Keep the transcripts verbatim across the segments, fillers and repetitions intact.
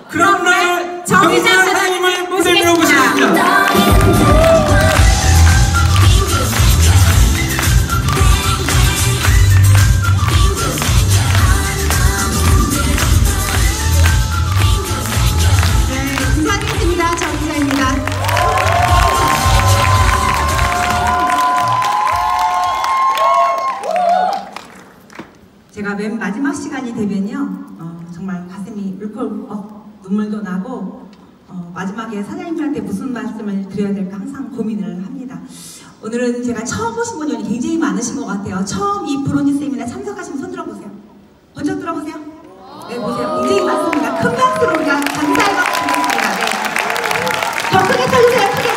크라운라이언 정희상 사장님을 모시겠습니다. 모십니다. 제가 맨 마지막 시간이 되면요, 어, 정말 가슴이 울컥 눈물도 나고 어, 마지막에 사장님들한테 무슨 말씀을 드려야 될까 항상 고민을 합니다. 오늘은 제가 처음 보신 분이 굉장히 많으신 것 같아요. 처음 이 브로니 세미나 참석하시면 손 들어보세요. 먼저 들어보세요. 네, 보세요. 굉장히 많습니다. 큰 박수로 우리가 감사의 박수 드리겠습니다. 네. 더 크게 쳐주세요. 크게.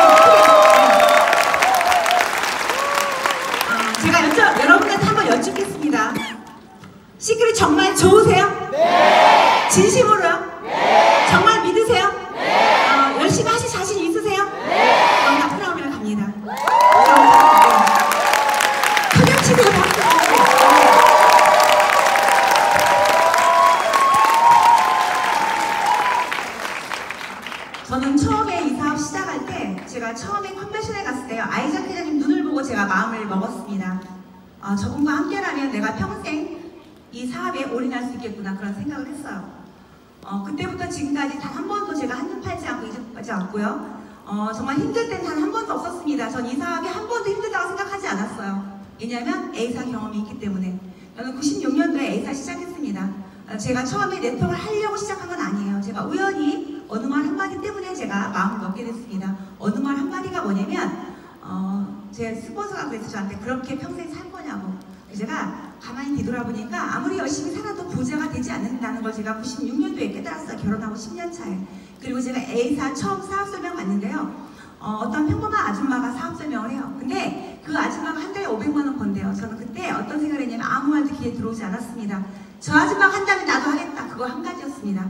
네, 제가 여쭤, 여러분한테 한번 여쭙겠습니다. 시크릿 정말 좋으세요? 네! 진심으로요? 네! 정말 믿으세요? 네! 어, 열심히 하실 자신 있으세요? 네! 그럼 다 크라운을 갑니다. 네! 크게 치세요, 박수. 저는 처음에 이 사업 시작할 때, 제가 처음에 컨벤션에 갔을 때요, 아이작 회장님 눈을 보고 제가 마음을 먹었습니다. 어, 저분과 함께라면 내가 평생 이 사업에 올인할 수 있겠구나 그런 생각을 했어요. 어, 그때부터 지금까지 단 한 번도 제가 한눈 팔지 않고 잊지 않고요. 어, 정말 힘들 땐 단 한 번도 없었습니다. 전 이 사업이 한 번도 힘들다고 생각하지 않았어요. 왜냐하면 A사 경험이 있기 때문에. 저는 구십육 년도에 A사 시작했습니다. 어, 제가 처음에 네트워크를 하려고 시작한 건 아니에요. 제가 우연히 어느 말 한마디 때문에 제가 마음을 먹게 됐습니다. 어느 말 한마디가 뭐냐면 어, 제 스폰서가 그래서 저한테 그렇게 평생 살 거냐고. 제가 가만히 뒤돌아보니까 아무리 열심히 살아도 부자가 되지 않는다는 걸 제가 구십육 년도에 깨달았어요. 결혼하고 십 년 차에. 그리고 제가 A사 처음 사업 설명 갔는데요. 어, 어떤 평범한 아줌마가 사업 설명을 해요. 근데 그 아줌마가 한 달에 오백만 원 번대요. 저는 그때 어떤 생각을 했냐면 아무 말도 귀에 들어오지 않았습니다. 저 아줌마가 한다면 나도 하겠다. 그거 한 가지였습니다.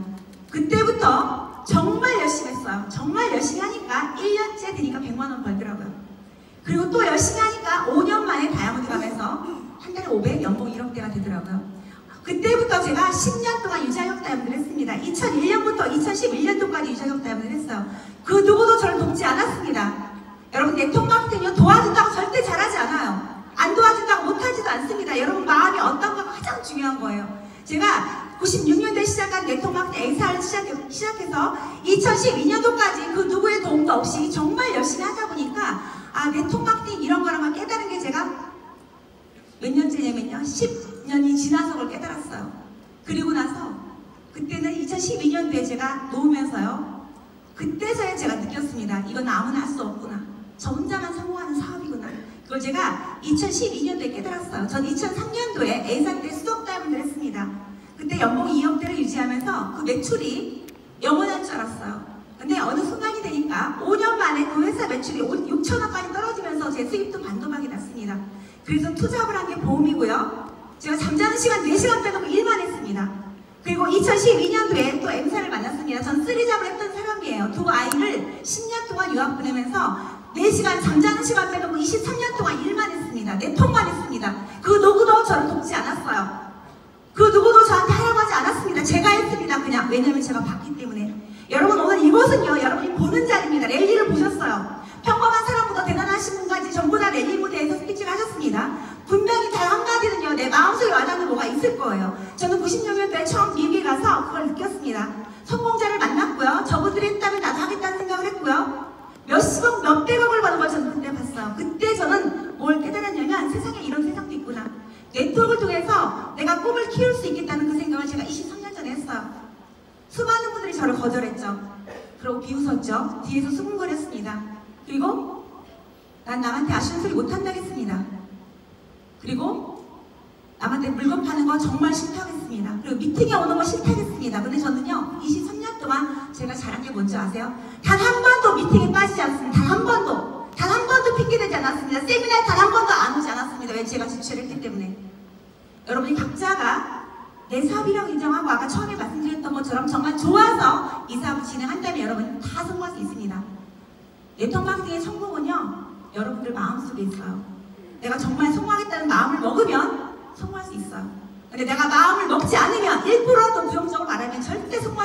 그때부터 정말 열심히 했어요. 정말 열심히 하니까 일 년째 되니까 백만 원 벌더라고요. 그리고 또 열심히 하니까 오 년 만에 다이아몬드 가면서 한 달에 오백, 연봉 일억대가 되더라고요. 그때부터 제가 십 년 동안 유자역 다이아몬드를 했습니다. 이천일 년부터 이천십일 년도까지 유자역 다이아몬드를 했어요. 그 누구도 저를 돕지 않았습니다. 여러분, 네트워크마케팅은 도와준다고 절대 잘하지 않아요. 안 도와준다고 못하지도 않습니다. 여러분 마음이 어떤가가 가장 중요한 거예요. 제가 구십육 년도에 시작한 네트워크마케팅 A사를 시작, 시작해서 이천십이 년도까지 그 누구의 도움도 없이 정말 열심히 하다 보니까 아, 네트워크마케팅 이런 거라고 깨달은 게 제가 몇 년째냐면요, 십 년이 지나서 그걸 깨달았어요. 그리고 나서 그때는 이천십이 년도에 제가 놓으면서요, 그때서야 제가 느꼈습니다. 이건 아무나 할 수 없구나. 저 혼자만 성공하는 사업이구나. 그걸 제가 이천십이 년도에 깨달았어요. 전 이천삼 년도에 A사 때 수석 다이아몬드를 했습니다. 그때 연봉 이억대를 유지하면서 그 매출이 영원할 줄 알았어요. 근데 어느 순간이 되니까 오 년 만에 그 회사 매출이 육천억까지 떨어지면서 제 수입도 반토막이 났습니다. 그래서 투잡을 한 게 보험이고요. 제가 잠자는 시간 네 시간 빼놓고 일만 했습니다. 그리고 이천십이 년도에 또 M사를 만났습니다. 전 쓰리잡을 했던 사람이에요. 두 아이를 십 년 동안 유학 보내면서 네 시간 잠자는 시간 빼놓고 이십삼 년 동안 일만 했습니다. 네 통만 했습니다. 그 누구도 저를 돕지 않았어요. 그 누구도 저한테 하라고 하지 않았습니다. 제가 했습니다. 그냥. 왜냐면 제가 봤기 때문에. 여러분, 오늘 이곳은요, 여러분이 보는 자리입니다. 랠리를 보셨어요. 평범한 사람보다 대단하신 분까지 전부 다 랠리 무대에서 스피치를 하셨습니다. 분명히 단 한마디는요, 내 마음속에 와닿는 뭐가 있을 거예요. 저는 구십육 년도에 처음 미국에 가서 그걸 느꼈습니다. 성공자를 만났고요. 저분들이 했다면 나도 하겠다는 생각을 했고요. 몇십억, 몇백억을 버는 걸 저는 그때 봤어요. 그때 저는 뭘 깨달았냐면 세상에 이런 세상도 있구나. 네트워크를 통해서 내가 꿈을 키울 수 있겠다는 그 생각을 제가 이십삼 년 전에 했어요. 수많은 분들이 저를 거절했죠. 그리고 비웃었죠. 뒤에서 수군거렸습니다. 그리고 난 남한테 아쉬운 소리 못한다 했습니다. 그리고 남한테 물건 파는 거 정말 싫다고 했습니다. 그리고 미팅에 오는 거 싫다고 했습니다. 근데 저는요, 이십삼 년 동안 제가 잘한 게 뭔지 아세요? 단 한 번도 미팅에 빠지지 않습니다. 단 한 번도. 단 한 번도 핑계대지 않았습니다. 세미나에 단 한 번도 안 오지 않았습니다. 왜? 제가 지출을 했기 때문에. 여러분이 각자가 내 사업이라고 인정하고 아까 처음에 말씀드렸던 것처럼 정말 좋아서 이 사업을 진행한다면 여러분 다 성공할 수 있습니다. 네트워크 마케팅의 성공은요, 여러분들 마음속에 있어요. 내가 정말 성공하겠다는 마음을 먹으면 성공할 수 있어요. 근데 내가 마음을 먹지 않으면 일 퍼센트라도 부정적으로 말하면 절대 성공할 수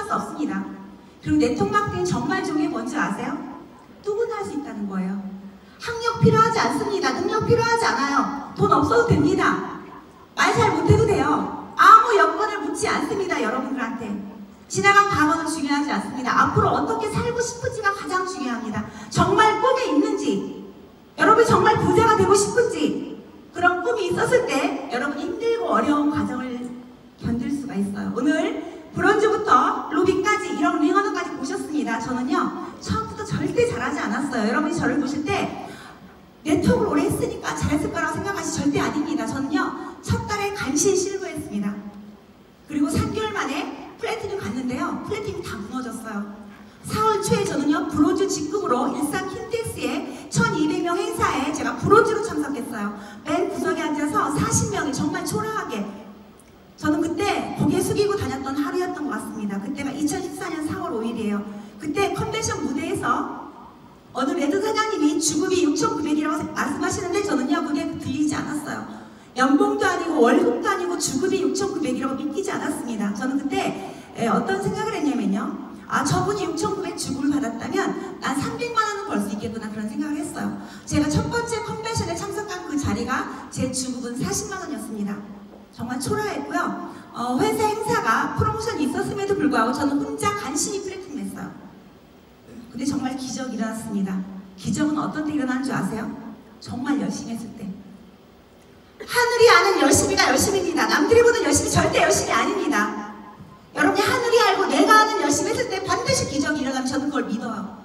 수 없습니다. 그리고 네트워크 마케팅 정말 좋은 게 뭔지 아세요? 누구나 할 수 있다는 거예요. 학력 필요하지 않습니다. 능력 필요하지 않아요. 돈 없어도 됩니다. 말 잘 못해도 돼요. 아무 여건을 묻지 않습니다. 여러분들한테. 지나간 과거는 중요하지 않습니다. 앞으로 어떻게 살고 싶은지가 가장 중요합니다. 정말 꿈이 있는지, 여러분이 정말 부자가 되고 싶은지, 그런 꿈이 있었을 때 여러분이 힘들고 어려운 과정을 견딜 수가 있어요. 오늘 브론즈부터 루비까지 이런 링어너까지 보셨습니다. 저는요 처음부터 절대 잘하지 않았어요. 여러분이 저를 보실 때 네트워크를 오래 했으니까 잘했을 거라고 생각하시 절대 아닙니다. 저는요 첫 달에 간신히 실버했습니다. 그리고 삼 개월 만에 플래티넘 갔는데요. 플래티넘이 다 무너졌어요. 사월 초에 저는요 브론즈 직급으로 일산 킨텍스의 천이백 명 행사에 제가 브론즈로 참석했어요. 맨 구석에 앉아서 사십 명이 정말 초라하게, 저는 그때 고개 숙이고 다녔던 하루였던 것 같습니다. 그때가 이천십사 년 사월 오일이에요. 그때 컨벤션 무대에서 어느 레드 사장님이 주급이 육천구백이라고 말씀하시는데 저는요 그게 들리지 않았어요. 연봉도 아니고 월급도 아니고 주급이 육천구백이라고 믿기지 않았습니다. 저는 그때 에, 어떤 생각을 했냐면요, 아 저분이 육천구백 주급을 받았다면 난 삼백만 원은 벌 수 있겠구나 그런 생각을 했어요. 제가 첫 번째 컨벤션에 참석한 그 자리가 제 주급은 사십만 원이었습니다. 정말 초라했고요. 어, 회사 행사가 프로모션이 있었음에도 불구하고 저는 혼자 간신히 플래티넘 했어요. 근데 정말 기적이 일어났습니다. 기적은 어떤 때 일어나는 줄 아세요? 정말 열심히 했을 때. 하늘이 아는 열심히가 열심입니다. 남들이 보는 열심히 절대 열심이 아닙니다. 여러분이 하늘이 알고 내가 아는 열심히 했을 때 반드시 기적이 일어나면 저는 그걸 믿어요.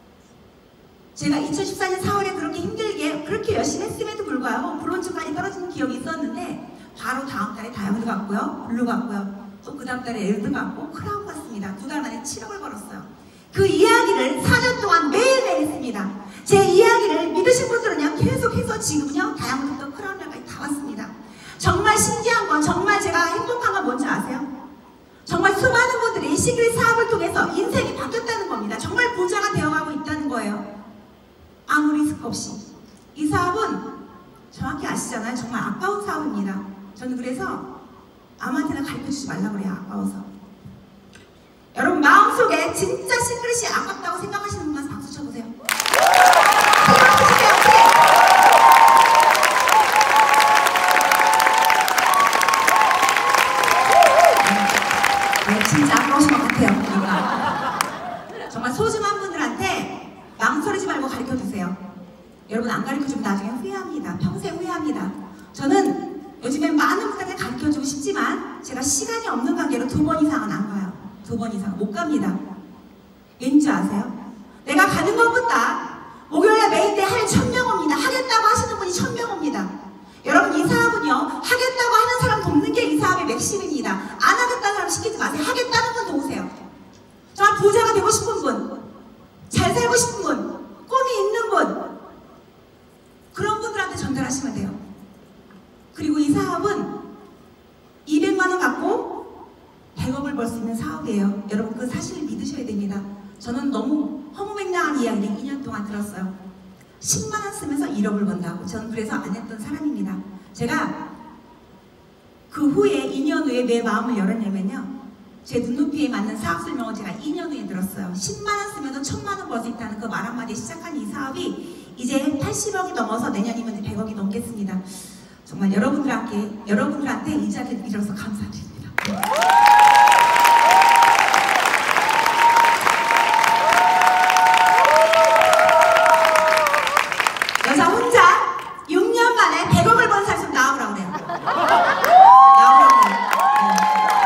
제가 이천십사 년 사월에 그렇게 힘들게 그렇게 열심히 했음에도 불구하고 브론즈까지 떨어지는 기억이 있었는데 바로 다음 달에 다이아몬드 갔고요, 블루 갔고요, 또 그 다음 달에 에르드 갔고 크라운 갔습니다. 두 달 만에 칠억을 벌었어요. 그 이야기를 사 년 동안 매일매일 했습니다. 제 이야기를 믿으신 분들은요 계속해서 지금요 다이아몬드부터 크라운까지 다 왔습니다. 정말 신기한 건, 정말 제가 행복한 건 뭔지 아세요? 정말 수많은 분들이 시그릿 사업을 통해서 인생이 바뀌었다는 겁니다. 정말 부자가 되어가고 있다는 거예요. 아무 리스크 없이. 이 사업은 정확히 아시잖아요. 정말 아까운 사업입니다. 저는 그래서 아무한테나 가르쳐주지 말라고 그래요. 아까워서. 여러분 마음속에 진짜 시크릿이 아깝다고 생각하시는 분만 박수 쳐보세요. 박수 치세요. 네, 진짜 아까우신 것 같아요. 정말 소중한 분들한테 망설이지 말고 가르쳐주세요. 여러분 안 가르쳐주면 나중에 후회합니다. 평생 후회합니다. 저는 요즘에 많은 분들한테 가르쳐주고 싶지만 제가 시간이 없는 관계로 두 번 이상은 안 가요. 두 번 이상 못 갑니다. 왠지 아세요? 내가 가는 것보다 목요일에 메인데 할 천 명 옵니다. 하겠다고 하시는 분이 천 명 옵니다. 여러분 이 사업은요 하겠다고 하는 사람 돕는 게 이 사업의 맥심입니다. 안 하겠다는 사람 시키지 마세요. 하겠다는 분 도우세요. 정말 부자가 되고 싶은 분, 잘 살고 싶은 분, 꿈이 있는 분, 그런 분들한테 전달하시면 돼요. 그리고 이 사업은 이백만 원 갖고 백억을 벌 수 있는 사업이에요. 여러분 그 사실을 믿으셔야 됩니다. 저는 너무 허무맹랑한 이야기를 이 년 동안 들었어요. 십만 원 쓰면서 일억을 번다고. 저는 그래서 안 했던 사람입니다. 제가 그 후에 이 년 후에 내 마음을 열었냐면요, 제 눈높이에 맞는 사업 설명을 제가 이 년 후에 들었어요. 십만 원 쓰면서 천만 원 벌 수 있다는 그 말 한마디에 시작한 이 사업이 이제 팔십억이 넘어서 내년이면 백억이 넘겠습니다. 정말 여러분들한테, 여러분들한테 이 자리를 빌어서 감사드립니다. 여자 혼자 육 년 만에 백억을 번 사람 좀 나오라고 그래요. 나오라고 그래요. 네.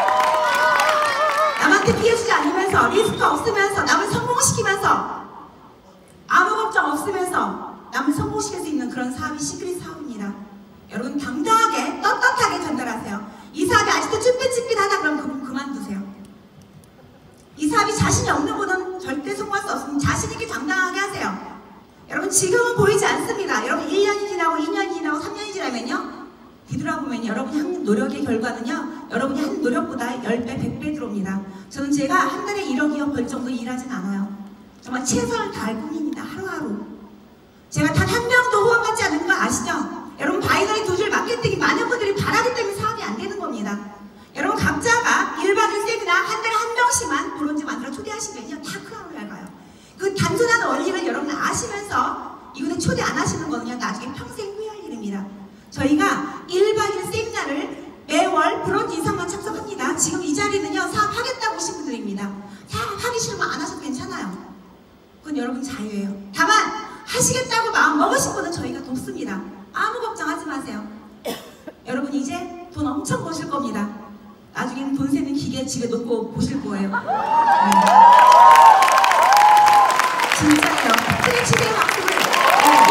남한테 피해주지 않으면서, 리스크 없으면서, 남을 성공시키면서, 아무 걱정 없으면서 남을 성공시킬 수 있는 그런 사업이 시크릿 사업입니다. 여러분 당당하게 떳떳하게 전달하세요. 이 사업이 아직도 쭈삣쭈삣하다 그러면 그분 그만두세요. 이 사업이 자신이 없는 분은 절대 성공할 수 없으니 자신 있게 당당하게 하세요. 여러분 지금은 보이지 않습니다. 여러분 일 년이 지나고 이 년이 지나고 삼 년이 지나면요, 뒤돌아보면 여러분이 한 노력의 결과는요 여러분이 한 노력보다 십 배, 백 배 들어옵니다. 저는 제가 한 달에 일억, 이억 벌 정도 일하진 않아요. 정말 최선을 다할 뿐입니다. 하루하루. 제가 단 한 명도 후원받지 않는 거 아시죠? 여러분 바이너리 두 줄 마케팅이 많은 분들이 바라기 때문에 사업이 안 되는 겁니다. 여러분 각자가 일 박 일 세미나 한 달에 한 명씩만 브론즈 초대하시면요 다 크라운을 가요. 그 단순한 원리를 여러분 아시면서 이곳에 초대 안 하시는 거는요 나중에 평생 후회할 일입니다. 저희가 일 박 이 일 세미나를 매월 브론즈 이상만 참석합니다. 지금 이 자리는요 사업하겠다고 오신 분들입니다. 사업하기 싫으면 안 하셔도 괜찮아요. 그건 여러분 자유예요. 다만 하시겠다고 마음 먹으신 분은 저희가 돕습니다. 아무 걱정하지 마세요. 여러분 이제 돈 엄청 버실 겁니다. 나중에는 돈 세는 기계 집에 놓고 보실 거예요. 네. 진짜예요. 특히 치대의 학습을 네.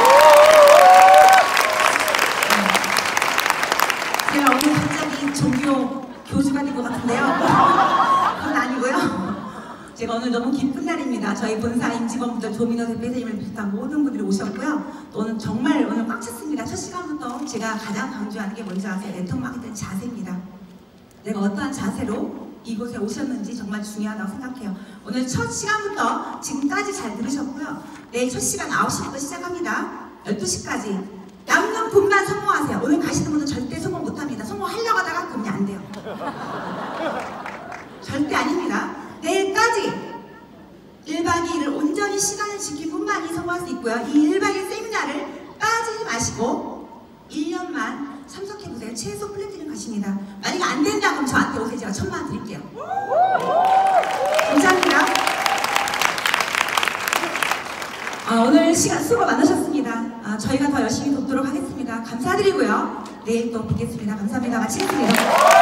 네. 제가 오늘 갑자기 종교 교주가 된 것 같은데요. 그건 아니고요. 제가 오늘 너무 기쁜 날입니다. 저희 본사 임직원분들 조민호 대표님을 비롯한 모든 분들이 오셨고요. 또 오늘 정말 오늘 꽉 찼습니다. 첫 시간부터 제가 가장 강조하는 게 뭔지 아세요? 네트워크 마케팅 자세입니다. 내가 어떠한 자세로 이곳에 오셨는지 정말 중요하다고 생각해요. 오늘 첫 시간부터 지금까지 잘 들으셨고요. 내일 첫 시간 아홉 시부터 시작합니다. 열두 시까지 남는 분만 성공하세요. 오늘 가시는 분은 절대 성공 못합니다. 성공하려고 하다가 그러면 안 돼요. 절대 아닙니다. 내일까지 일 박 이 일을 온전히 시간을 지킨 분만이 성공할 수 있고요. 이 일 박 이 일 세미나를 빠지지 마시고 일 년만 참석해보세요. 최소 플래티넘 가십니다. 만약에 안 된다 그럼 저한테 오세요. 제가 천만 원 드릴게요. 감사합니다. 아, 오늘 시간 수고 많으셨습니다. 아, 저희가 더 열심히 돕도록 하겠습니다. 감사드리고요. 내일 또 뵙겠습니다. 감사합니다. 마치겠습니다.